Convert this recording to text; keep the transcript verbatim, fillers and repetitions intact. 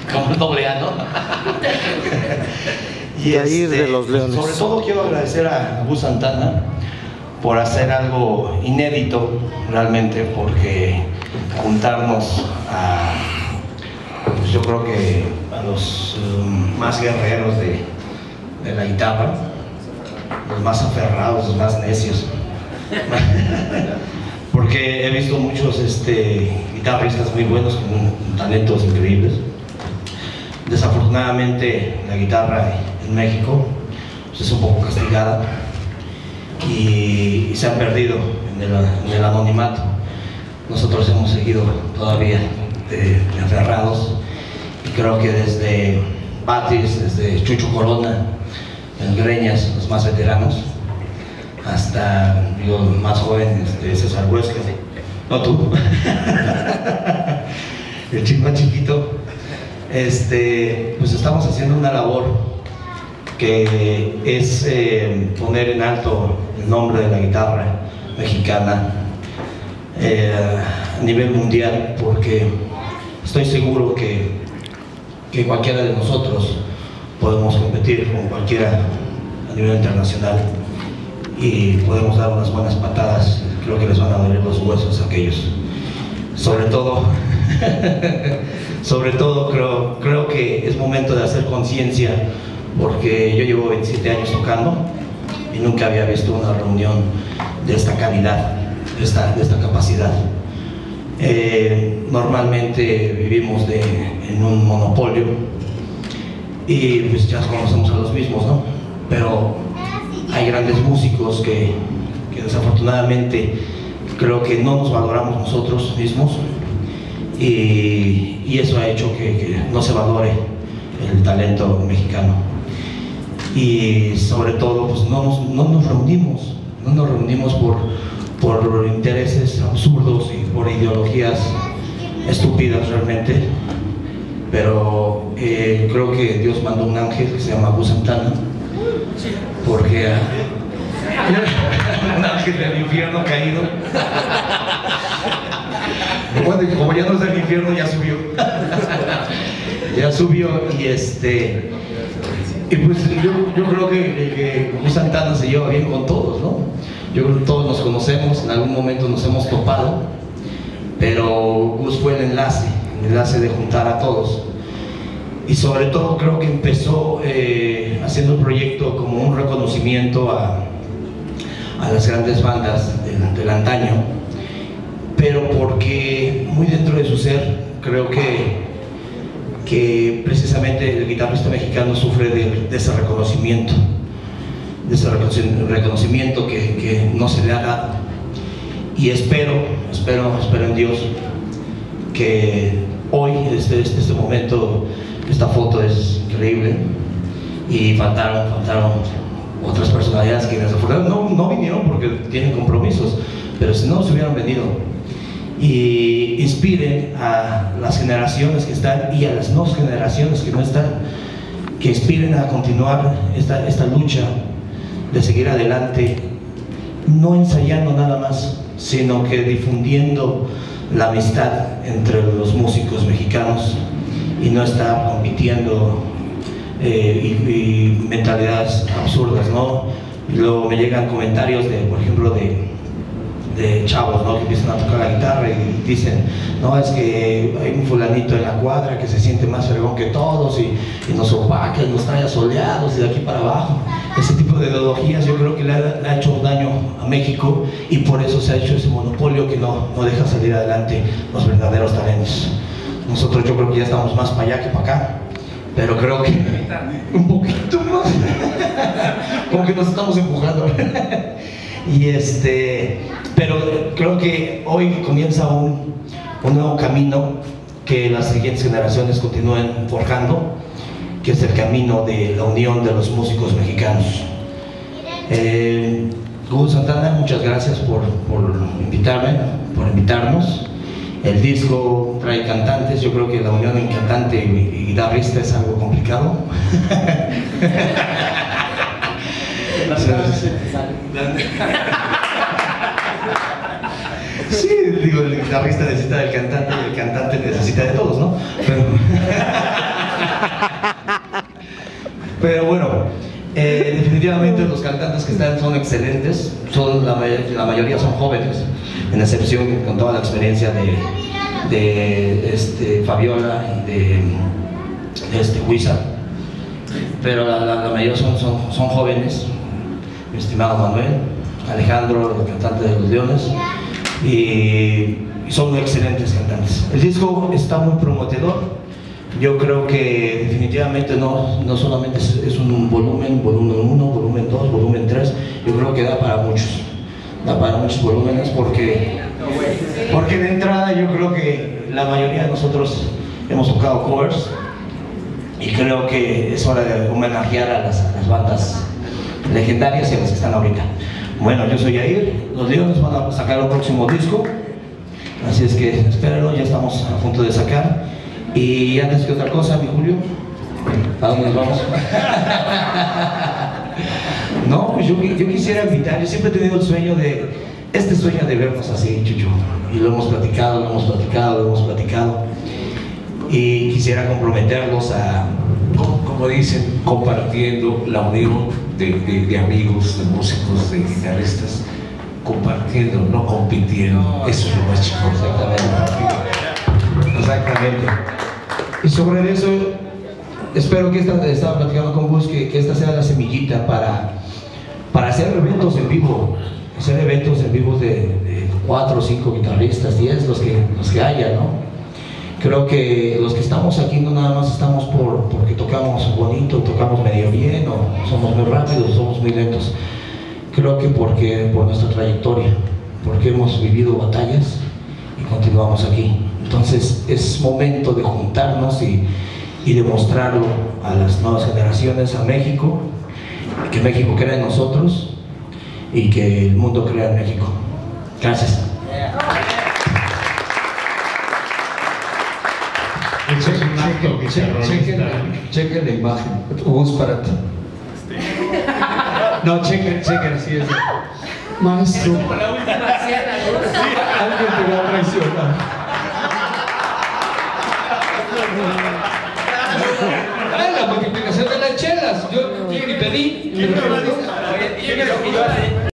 como el doble A, ¿no? Y Yair este, de los Leones. sobre todo quiero agradecer a Gus Santana por hacer algo inédito realmente, porque juntarnos a, pues yo creo que a los um, más guerreros de, de la guitarra, los más aferrados, los más necios, porque he visto muchos este, guitarristas muy buenos con talentos increíbles. Desafortunadamente la guitarra en México pues, es un poco castigada y, y se han perdido en el, en el anonimato. Nosotros hemos seguido todavía de, de aferrados, y creo que desde Batis, desde Chucho Corona, el Greñas, los más veteranos, hasta digo, más joven, este, César Huesca, no tú, el chico más chiquito, este, pues estamos haciendo una labor que es eh, poner en alto el nombre de la guitarra mexicana eh, a nivel mundial, porque estoy seguro que, que cualquiera de nosotros podemos competir con cualquiera a nivel internacional y podemos dar unas buenas patadas. Creo que les van a doler los huesos a aquellos. Sobre todo, sobre todo creo, creo que es momento de hacer conciencia, porque yo llevo veintisiete años tocando y nunca había visto una reunión de esta calidad, de esta, de esta capacidad. Eh, normalmente vivimos de, en un monopolio y pues ya conocemos a los mismos, ¿no? Pero hay grandes músicos que, que desafortunadamente creo que no nos valoramos nosotros mismos, y, y eso ha hecho que, que no se valore el talento mexicano. Y sobre todo pues no nos, no nos reunimos, no nos reunimos por, por intereses absurdos y por ideologías estúpidas realmente, pero eh, creo que Dios mandó un ángel que se llama Gus Santana, porque un ángel del infierno caído. Bueno, y como ya no es del infierno, ya subió. Ya subió y este. Y pues yo, yo creo que, que Gus Santana se lleva bien con todos, ¿no? Yo creo que todos nos conocemos, en algún momento nos hemos topado, pero Gus fue el enlace, el enlace de juntar a todos. Y sobre todo creo que empezó eh, haciendo el proyecto como un reconocimiento a, a las grandes bandas del, del antaño, pero porque muy dentro de su ser creo que, que precisamente el guitarrista mexicano sufre de, de ese reconocimiento, de ese reconocimiento que, que no se le ha dado. Y espero, espero, espero en Dios que hoy, desde este, este momento, esta foto es increíble, y faltaron, faltaron otras personalidades que desafortunadamente no, no vinieron porque tienen compromisos, pero si no se hubieran venido, y inspiren a las generaciones que están y a las nuevas generaciones que no están, que inspiren a continuar esta, esta lucha de seguir adelante, no ensayando nada más, sino que difundiendo la amistad entre los músicos mexicanos y no estar compitiendo eh, y, y mentalidades absurdas, ¿no? Luego me llegan comentarios de, por ejemplo, de, de chavos, ¿no?, que empiezan a tocar la guitarra y dicen, no, es que hay un fulanito en la cuadra que se siente más fregón que todos y, y nos opaca y nos trae asoleados y de aquí para abajo. Ese tipo de ideologías yo creo que le ha, le ha hecho daño a México, y por eso se ha hecho ese monopolio que no, no deja salir adelante los verdaderos talentos. Nosotros yo creo que ya estamos más para allá que para acá, pero creo que un poquito más, como que nos estamos empujando. Y este, pero creo que hoy comienza un, un nuevo camino que las siguientes generaciones continúen forjando, que es el camino de la unión de los músicos mexicanos. Eh, Gus Santana, muchas gracias por, por invitarme, por invitarnos. El disco trae cantantes, yo creo que la unión en cantante y, y guitarrista es algo complicado. Sí, digo, el guitarrista necesita del cantante y el cantante necesita de todos, ¿no? Pero Pero bueno, eh, definitivamente los cantantes que están son excelentes, son la, la mayoría son jóvenes, en excepción con toda la experiencia de, de este, Fabiola y de, de este, Huiza, pero la, la, la mayoría son, son, son jóvenes, mi estimado Manuel, Alejandro, el cantante de Los Leones, y, y son muy excelentes cantantes. El disco está muy prometedor. Yo creo que definitivamente no, no solamente es, es un volumen, volumen uno, volumen dos, volumen tres, yo creo que da para muchos, da para muchos volúmenes porque, porque de entrada yo creo que la mayoría de nosotros hemos tocado covers y creo que es hora de homenajear a las, a las bandas legendarias y a las que están ahorita. Bueno, yo soy Yair, Los Leones van a sacar un próximo disco, así es que espérenlo, ya estamos a punto de sacar. Y antes que otra cosa, mi Julio, ¿a dónde nos vamos? No, pues yo, yo quisiera invitar, yo siempre he tenido el sueño de, este sueño de vernos así, Chucho, y lo hemos platicado, lo hemos platicado, lo hemos platicado, y quisiera comprometerlos a, como, como dicen, compartiendo la unión de, de, de amigos, de músicos, de guitarristas, compartiendo, no compitiendo, eso es lo más chico. Exactamente. Exactamente. Y sobre eso, espero que esta, estaba platicando con vos, que, que esta sea la semillita para, para hacer eventos en vivo, hacer eventos en vivo de, de cuatro, cinco guitarristas, diez, los que, los que haya, ¿no? Creo que los que estamos aquí no nada más estamos por, porque tocamos bonito, tocamos medio bien, o somos muy rápidos, somos muy lentos. Creo que porque por nuestra trayectoria, porque hemos vivido batallas y continuamos aquí. Entonces es momento de juntarnos y, y demostrarlo a las nuevas generaciones, a México, que México crea en nosotros y que el mundo crea en México. Gracias. Chequen, chequen la imagen. Bus para ti. No, chequen, chequen, así es. Maestro. Alguien te va a traicionar. Ah, la multiplicación de las chelas. Yo ni pedí.